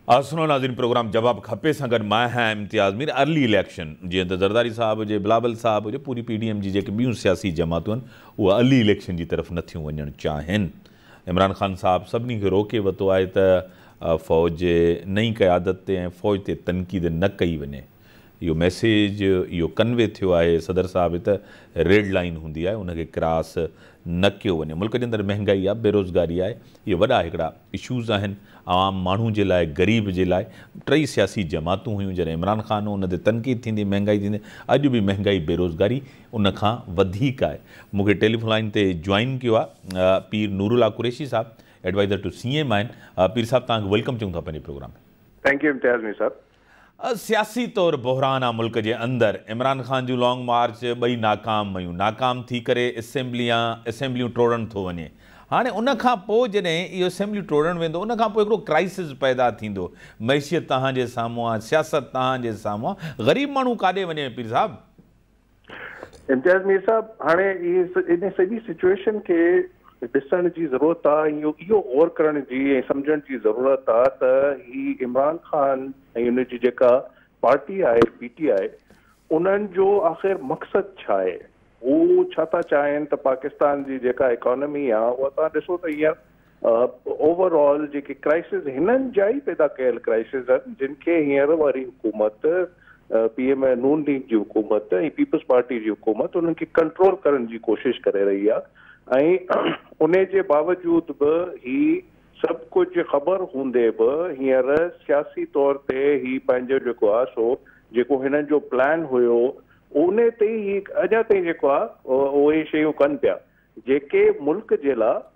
सुनो नाज़रीन, प्रोग्राम जवाब खपे सां गॾु मां आहियां इम्तियाज़ मीर। अर्ली इलेक्शन जीअं त ज़रदारी साहब हुजे, बिलावल साहब हुजे, पूरी PDM जी जेके ॿियूं सियासी जमातूं आहिनि उहे अर्ली इलेक्शन जी तरफ़ नथियूं वञणु चाहिनि। इमरान ख़ान साहब सभिनी खे रोके वरितो आहे त फ़ौज जे नई क़यादत ते ऐं फ़ौज ते तनक़ीद न कई वञे। इहो मैसेज इहो कन्वे थियो आहे सदर साहब त रेड लाइन हूंदी आहे उनखे क्रॉस न कयो वञे। मुल्क जे अंदरि महांगाई आहे, बेरोज़गारी आहे, इहे वॾा हिकिड़ा इशूज़ आहिनि आम माण्हू जे लाइ, ग़रीब जे लाइ। टई सियासी जमातूं हुयूं जॾहिं इमरान ख़ान उन ते तनक़ीद थींदी, महांगाई थींदी। अॼु बि महांगाई बेरोज़गारी उन खां वधीक आहे। मूंखे टेलीफोन लाइन ते जॉइन कयो आहे Pir Nurullah Qureshi sahab, adviser to CM आहिनि। पीर साहब तव्हांखे वेलकम चऊं था पंहिंजे प्रोग्राम में। Thank you Imtiaz Mir sahab. सियासी तौर बहरान आहे मुल्क जे अंदरि। इमरान ख़ान जूं लॉन्ग मार्च ॿई नाकाम वयूं, नाकाम थी करे असेंबलियूं टोड़ण थो वञे। हाणे उन खां पोइ जॾहिं इहो असेंबलियूं टोड़णु वेंदो, उन खां पोइ हिकिड़ो क्राइसिस पैदा थींदो। मैशियत तव्हांजे साम्हूं आहे, सियासत तव्हांजे साम्हूं आहे, ग़रीब माण्हू काॾे वञे पीर साहब? इम्तियाज़ मीर साहब, हाणे इन सॼी सिचुएशन खे ॾिसण जी ज़रूरत आहे, इहो गौर करण जी ऐं सम्झण जी ज़रूरत आहे त ही इमरान ख़ान ऐं उनजी जेका पार्टी आहे PTI, उन्हनि जो आख़िर मक़सदु छा आहे? हू छा था चाहिनि त पाकिस्तान जी जेका इकोनॉमी आहे उहा तव्हां ॾिसो त हींअर ओवरऑल जेके क्राइसिस हिननि जा ई पैदा कयल क्राइसिस आहिनि, जिन खे हींअर वारी हुकूमत PM नून लीग जी हुकूमत ऐं पीपल्स पार्टी जी हुकूमत उन्हनि खे कंट्रोल करण जी कोशिशि करे रही आहे। ऐं उन जे बावजूदि बि ही सभु कुझु ख़बर हूंदे बि हींअर सियासी तौर ते ही पंहिंजो जेको आहे सो जेको हिननि जो प्लान हुयो उन ते ही अञा ताईं जेको आहे उहे शयूं कनि पिया जेके मुल्क जे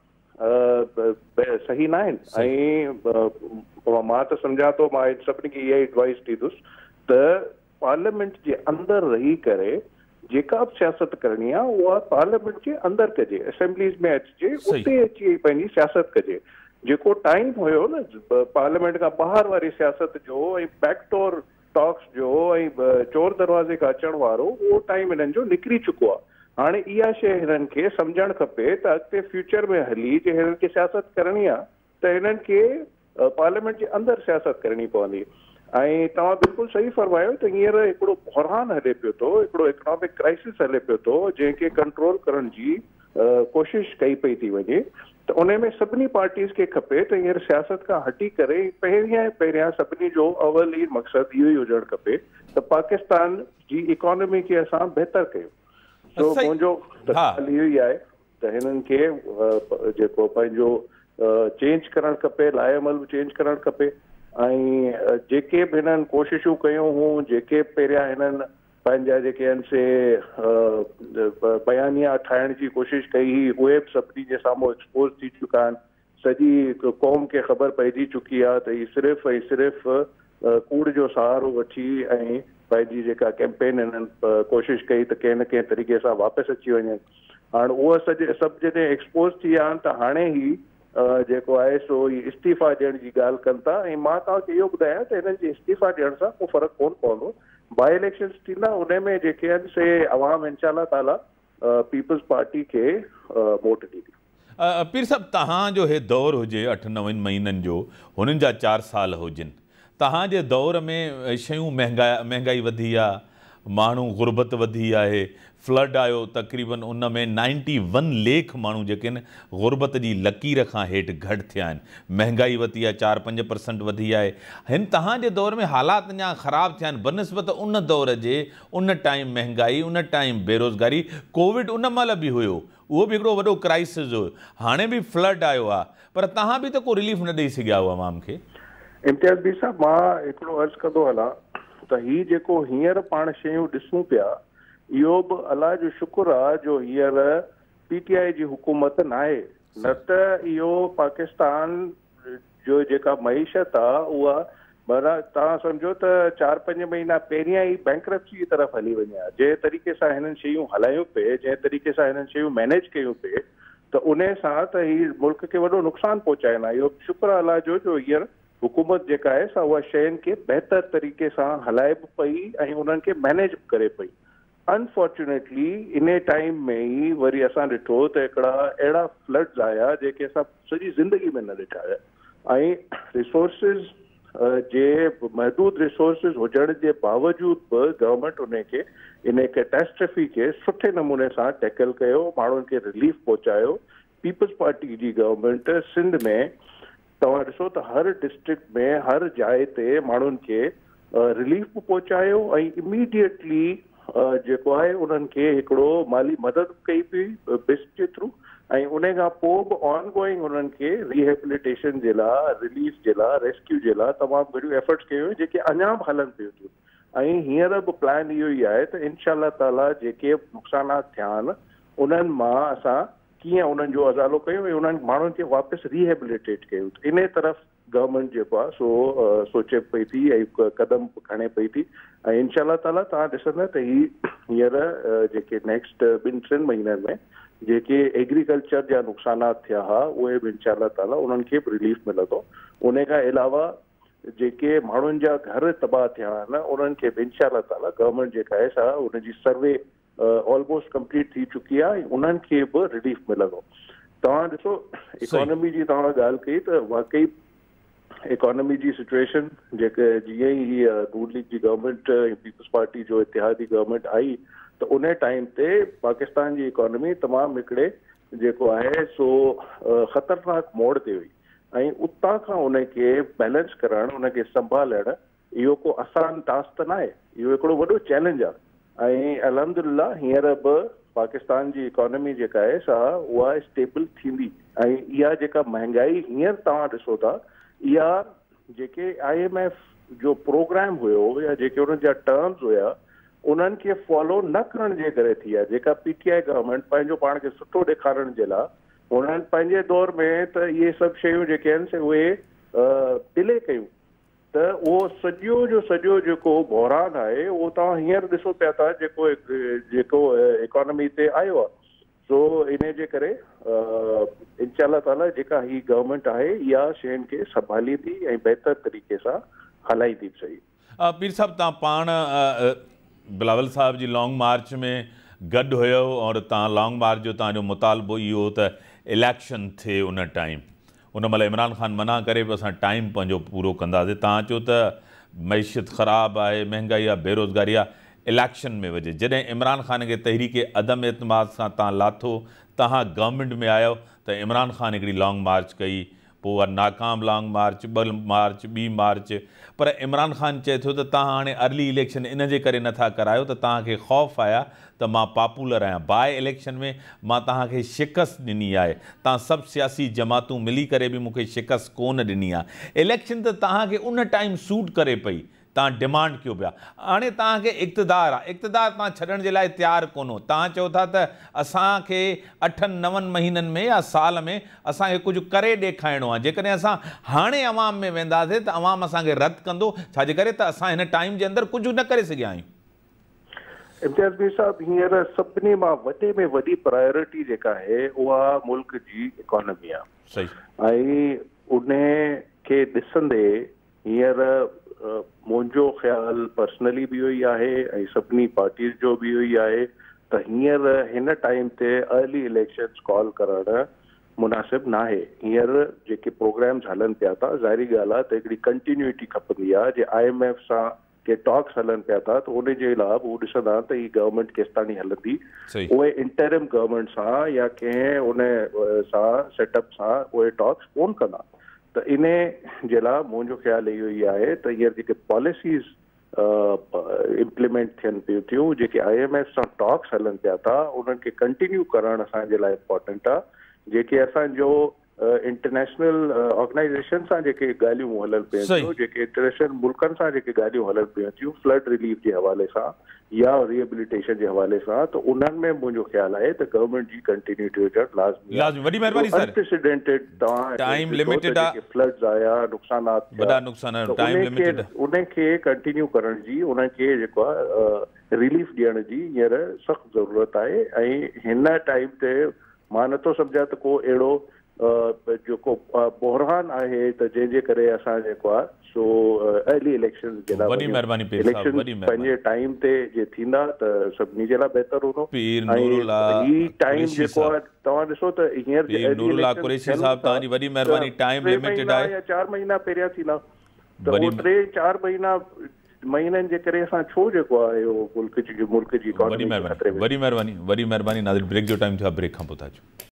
लाइ सही न आहिनि। ऐं मां त सम्झां थो, मां सभिनी खे इहा एडवाइस ॾींदुसि त पार्लियामेंट जे अंदरि रही करे जेका बि सियासत करणी आहे उहा पार्लियामेंट जे अंदरि कजे, असेंबलीज़ में अचिजे, उते अची पंहिंजी सियासत कजे। जेको टाइम हुयो न पार्लियामेंट खां ॿाहिरि वारी सियासत जो ऐं बैकडोर टॉक्स जो ऐं चोर दरवाज़े खां अचण वारो, उहो टाइम हिननि जो निकिरी चुको आहे। हाणे इहा शइ हिननि खे सम्झणु खपे त अॻिते फ्यूचर में हली जे हिननि खे सियासत करणी आहे त हिननि खे पार्लियामेंट जे अंदरि सियासत करणी पवंदी। ऐं तव्हां बिल्कुलु सही फरमायो त हींअर हिकिड़ो बहरान हले पियो थो, हिकिड़ो इकोनॉमिक क्राइसिस हले पियो थो जंहिंखे कंट्रोल करण जी कोशिशि कई पई थी वञे। त उन में सभिनी पार्टीज़ खे खपे त हींअर सियासत खां हटी करे पहिरियां सभिनी जो अवली मक़सदु इहो ई हुजणु खपे त पाकिस्तान जी इकोनॉमी खे असां बहितर कयूं। सो मुंहिंजो इहो ई आहे त हिननि खे जेको पंहिंजो चेंज करणु खपे, लाइअमल बि चेंज करणु खपे। ऐं जेके बि हिननि कोशिशूं कयूं हुयूं, जेके पहिरियां हिननि पंहिंजा जेके आहिनि से बयानिया ठाहिण जी कोशिशि कई हुई, उहे बि सभिनी जे साम्हूं एक्सपोज़ थी चुका आहिनि। सॼी क़ौम खे ख़बर पइजी चुकी आहे त हीअ सिर्फ़ु ऐं सिर्फ़ु कूड़ जो सहारो वठी ऐं पंहिंजी जेका कैंपेन हिननि कोशिशि कई त कंहिं न कंहिं तरीक़े सां वापसि अची वञनि। हाणे उहे सभु जॾहिं एक्सपोज़ थी विया आहिनि त हाणे ई जेको आहे सो इस्तीफ़ा ॾियण जी ॻाल्हि कनि था। ऐं मां तव्हांखे इहो ॿुधायां त हिननि जे इस्तीफ़ा ॾियण सां को फ़र्क़ु कोन पवंदो। बाई इलेक्शन्स थींदा, उन में जेके आहिनि से अवाम इंशाअल्लाह ताला पीपल्स पार्टी खे वोट ॾींदी। पीर साहब, तव्हांजो हे दौर हुजे 8-9 महीननि जो, हुननि जा 4 साल हुजनि, तव्हांजे दौर में शयूं महांगाई वधी आहे, माण्हू गुरबत वधी आहे, फ्लड आयो तक़रीबन उन में 91 लाख माण्हू जेके आहिनि गुरबत जी लकीर खां हेठि घटि थिया आहिनि। महांगाई वधी आहे, 4-5% वधी आहे। हिन तव्हांजे दौर में हालात अञा ख़राबु थिया आहिनि बनस्बत उन दौर जे। उन टाइम महांगाई, उन टाइम बेरोज़गारी, कोविड उन महिल बि हुयो, उहो बि हिकिड़ो वॾो क्राइसिस हुयो। हाणे बि फ्लड आयो आहे, पर तव्हां बि त को रिलीफ न ॾेई सघिया हो अवाम खे। इम्तियाज़ बी साहब, मां हिकिड़ो अर्ज़ु कंदो हलां त हीअ जेको हींअर पाण शयूं ॾिसूं पिया, इहो बि अलाह जो शुक्र आहे जो हींअर PTI जी हुकूमत न आहे, न त इहो पाकिस्तान जो जेका मईशत आहे उहा माना तव्हां सम्झो त 4-5 महीना पहिरियां ई बैंक्रप्सी जी तरफ़ हली वञे आहे। जंहिं तरीक़े सां हिननि शयूं हलायूं पिए, जंहिं तरीक़े सां हिननि शयूं मैनेज कयूं पिए, त उन सां त हीउ मुल्क खे वॾो नुक़सानु पहुचाइनि आहे। इहो शुक्र आहे अलाह जो हींअर हुकूमत जेका आहे सा उहा शयुनि खे बहितर तरीक़े सां हलाए बि पई ऐं उन्हनि खे मैनेज बि करे पई। अनफॉर्चुनेटली इन टाइम में ई वरी असां ॾिठो त हिकिड़ा अहिड़ा फ्लड्स आया जेके असां सॼी ज़िंदगी में न ॾिठा हुया। ऐं रिसोर्सिस जे महदूद रिसोर्सिस हुजण जे बावजूद बि गवर्नमेंट इन कैटेस्ट्रफी के सुठे नमूने सां टैकल कयो, माण्हुनि खे रिलीफ पहुचायो। पीपल्स पार्टी जी गवर्नमेंट सिंध में तव्हां ॾिसो त हर डिस्ट्रिक्ट में हर जाइ ते माण्हुनि खे रिलीफ बि पहुचायो ऐं इमीडिएटली जेको आहे उन्हनि खे हिकिड़ो माली मदद कई पई बिस्क जे थ्रू, ऐं उन खां पोइ बि ऑन गोइंग उन्हनि खे रिहेबिलिटेशन जे लाइ, रिलीफ जे लाइ, रेस्क्यू जे लाइ तमामु घणियूं एफर्ट्स कयूं जेके अञा बि हलनि पियूं थियूं। ऐं हींअर बि प्लान इहो ई आहे त इंशाअल्लाह ताला जेके नुक़सानात थिया आहिनि उन्हनि मां असां कीअं उन्हनि जो अज़ालो कयूं ऐं उन्हनि माण्हुनि खे वापसि रिहेबिलिटेट कयूं। इन तरफ़ गवर्नमेंट जेको आहे सो सोचे पई थी ऐं क़दम खणे पई थी। ऐं इंशाअल्लाह ताला तव्हां ॾिसंदा त हींअर जेके नेक्स्ट 2-3 महीननि में जेके एग्रीकल्चर जा नुक़सानात थिया हुआ उहे बि इंशाअल्लाह ताला उन्हनि खे बि रिलीफ मिलंदो। उन खां अलावा जेके माण्हुनि जा घर तबाह थिया आहिनि उन्हनि खे बि इंशाअल्लाह ताला गवर्नमेंट जेका आहे सा उनजी सर्वे ऑलमोस्ट कंप्लीट थी चुकी आहे ऐं उन्हनि खे बि रिलीफ मिलंदो। तव्हां ॾिसो इकोनॉमी जी तव्हां ॻाल्हि कई त वाकई इकोनॉमी जी सिचुएशन जेके जीअं ई नून लीग जी गवर्नमेंट ऐं पीपल्स पार्टी जो इतिहादी गवर्नमेंट आई त उन टाइम ते पाकिस्तान जी इकोनॉमी तमामु हिकिड़े जेको आहे सो ख़तरनाक मोड़ ते हुई ऐं उतां खां उनखे बैलेंस करणु, उनखे संभालणु इहो को आसान टास्क त न आहे, इहो हिकिड़ो वॾो चैलेंज आहे। ऐं अल्हम्दुलिल्लाह हींअर बि पाकिस्तान जी इकोनॉमी जेका आहे सा उहा स्टेबल थींदी ऐं इहा जेका महांगाई हींअर तव्हां ॾिसो था इहा जेके IMF जो प्रोग्राम हुयो या जेके उन्हनि जा टर्म्स हुया उन्हनि खे फॉलो न करण जे करे थी आहे। जेका PTI गवर्नमेंट पंहिंजो पाण खे सुठो ॾेखारण जे लाइ उन्हनि पंहिंजे दौर में त इहे सभु शयूं जेके आहिनि से उहे डिले कयूं त उहो सॼो जो सॼो जेको बहरान आहे उहो तव्हां हींअर ॾिसो पिया था जेको इकोनॉमी ते आयो आहे। सो इन जे करे इंशाअल्लाह ताला जेका ही गवर्नमेंट आहे इहा शयुनि खे संभालींदी ऐं बहितर तरीक़े सां हलाईंदी बि सही। पीर साहब तव्हां पाण बिलावल साहब जी लॉन्ग मार्च में गॾु हुयो और तव्हां लॉन्ग मार्च जो तव्हांजो मुतालबो इहो त इलेक्शन थिए उन टाइम, उन महिल इमरान ख़ान मना करे बि असां टाइम पंहिंजो पूरो कंदासीं। तव्हां चओ त मैशियत ख़राबु आहे, महांगाई आहे, बेरोज़गारी आहे, इलेक्शन में वञे जॾहिं इमरान ख़ान खे तहरीक अदम एतमाद सां तव्हां लाथो, तव्हां गवर्नमेंट में आयो त इमरान ख़ान हिकिड़ी लॉन्ग मार्च कई, पोइ उहा नाकाम लॉन्ग मार्च, 2 मार्च, 2 मार्च, पर इमरान ख़ान चए थो त तव्हां हाणे अर्ली इलेक्शन इन जे करे नथा करायो त तव्हांखे ख़ौफ़ आया त मां पॉपुलर आहियां, बाय इलेक्शन में मां तव्हांखे शिकस्त ॾिनी आहे, तव्हां सभु सियासी जमातूं मिली करे बि मूंखे शिकस्त कोन ॾिनी आहे। इलेक्शन त तव्हांखे उन टाइम सूट करे पई, तव्हां डिमांड कयो पिया, हाणे तव्हांखे इक़्तिदार आहे, इक़्तिदार तव्हां छॾण जे लाइ तयारु कोन्हो। तव्हां चओ था त असांखे 8-9 महीननि में या साल में असांखे कुझु करे ॾेखारिणो आहे, जेकॾहिं असां हाणे अवाम में वेंदासीं त अवाम असांखे रद्द कंदो, छाजे करे त असां हिन टाइम जे अंदरि कुझु न करे सघिया आहियूं। इम्तियाज़ मीर साहब हींअर सभिनी मां वॾे में वॾी प्रायोरिटी जेका आहे उहा मुल्क जी इकोनॉमी आहे। सही। ऐं उन खे ॾिसंदे हींअर मुंहिंजो ख़्यालु पर्सनली बि इहो ई आहे ऐं सभिनी पार्टीज़ जो बि इहो ई आहे त हींअर हिन टाइम ते अर्ली इलेक्शन्स कॉल करणु मुनासिबु न आहे। हींअर जेके प्रोग्राम्स हलनि पिया था ज़ाहिरी ॻाल्हि आहे त हिकिड़ी कंटिन्यूटी खपंदी आहे। जे IMF सां के टॉक्स हलनि पिया था त उन जे लाइ उहो ॾिसंदा त ही गवर्नमेंट केसिताणी हलंदी, उहे इंटरिम गवर्नमेंट सां या कंहिं उन सां सेटअप सां उहे टॉक्स कोन कंदा। त इन जे लाइ मुंहिंजो ख़्यालु इहो ई आहे त हींअर जेके पॉलिसीज़ इम्प्लीमेंट थियनि पियूं थियूं, जेके IMF सां टॉक्स हलनि पिया था उन्हनि खे कंटिन्यू करणु असांजे लाइ इम्पॉर्टेंट आहे। जेके असांजो इंटरनेशनल ऑर्गेनाइज़ेशन सां जेके ॻाल्हियूं हलनि पियूं थियूं, जेके इंटरनेशनल मुल्कनि सां जेके ॻाल्हियूं हलनि पियूं थियूं फ्लड रिलीफ जे हवाले सां या रिहेबिलिटेशन जे हवाले सां, त उन्हनि में मुंहिंजो ख़्यालु आहे त गवर्नमेंट जी कंटिन्यूटी हुजणु लाज़मी आहे। वॾी महिरबानी सर, अनप्रेसिडेंटेड तव्हां टाइम लिमिटेड आहे, फ्लड्स आया, नुक़सानात वॾा नुक़सान, टाइम लिमिटेड आहे, उनखे कंटिन्यू करण जी, उनखे जेको आहे रिलीफ ॾियण जी हींअर सख़्तु ज़रूरत आहे। ऐं हिन टाइम ते मां नथो सम्झां त को अहिड़ो जेको बहरान आहे त जंहिंजे करे असां जेको आहे सो अर्ली इलेक्शन जे लाइ इलेक्शन पंहिंजे टाइम ते जे थींदा त सभिनी जे लाइ बहितर हूंदो। ही टाइम जेको आहे तव्हां ॾिसो त हींअर 4 महीना पहिरियां थींदा, त उहो 3-4 महीननि जे करे असां छो जेको आहे इहो मुल्क जी इकोनॉमी वॾी महिरबानी नाज़रीन, ब्रेक जो टाइम थियो आहे, ब्रेक खां पोइ था अचूं।